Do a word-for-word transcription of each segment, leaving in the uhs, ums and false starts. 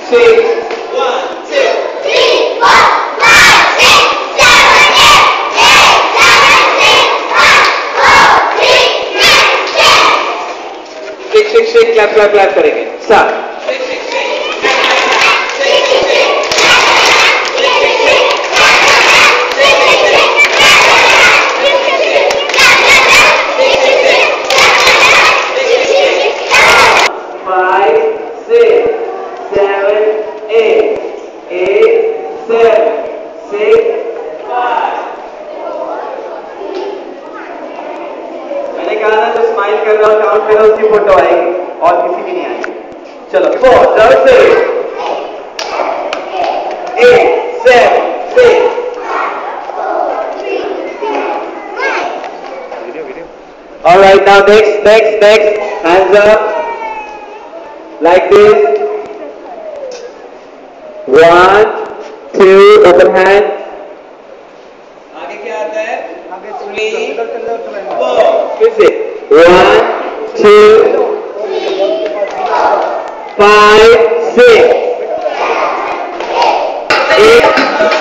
six. One, two, three, four, five, six, seven, eight, eight, seven, six, five, four, three, nine, ten. Shake, shake, shake, clap, clap, clap करेंगे. Start. Smile कर रहा हूँ, count कर रहा हूँ, उसकी photo आएगी और किसी की नहीं आएगी. चलो फोर, जल्द से eight, seven, six. All right, now next, next, next. Hands up, like this. One, two, open hand. आगे क्या आता है? आगे three, four. फिर से. One, two, five, six, eight.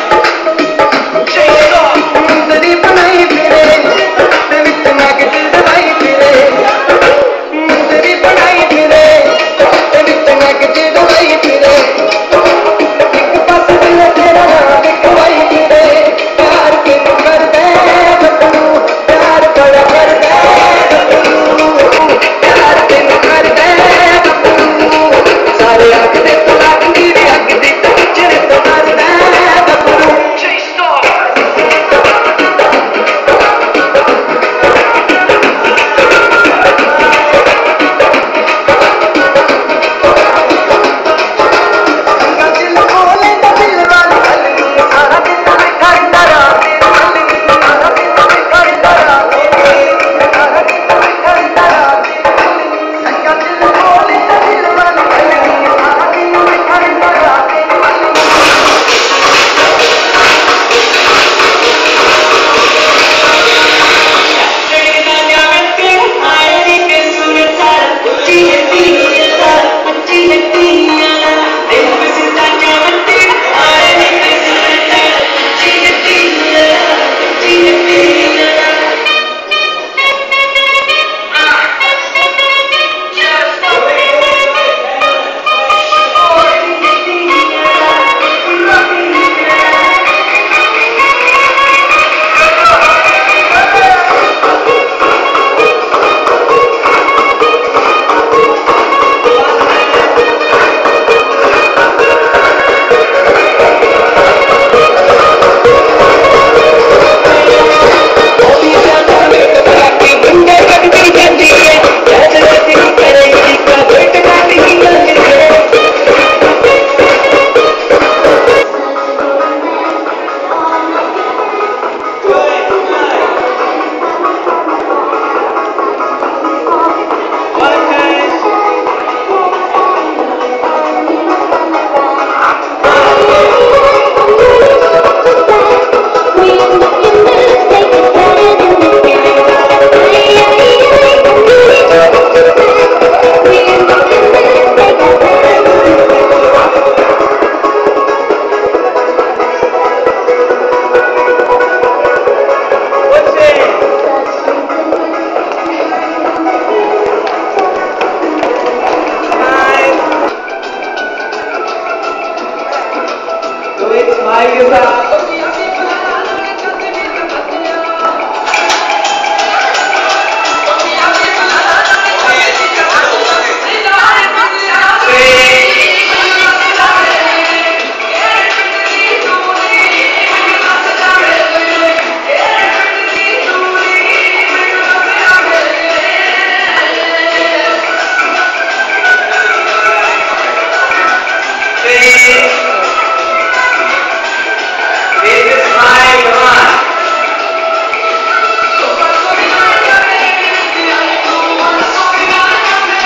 Smile के साथ.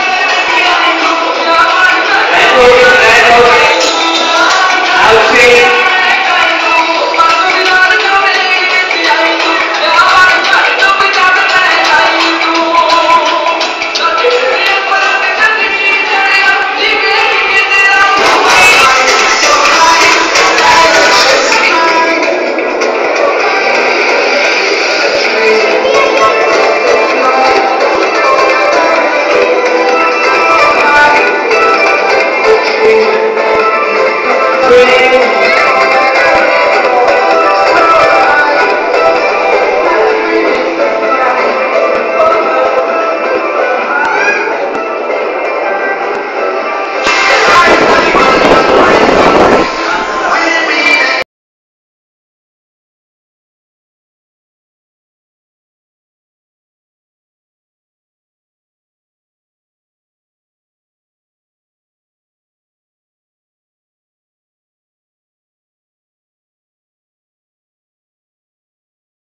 I'll see.